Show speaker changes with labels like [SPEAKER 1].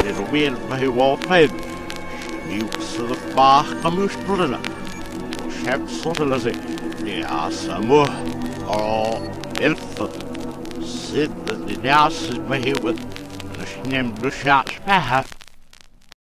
[SPEAKER 1] little wheel by Walfred. Mutes of the bar, Camusprilla. Shep Sotelazi. Yeah, Samu. Or Elf. Sit the Nas is by with the Snem Blushats Pahat.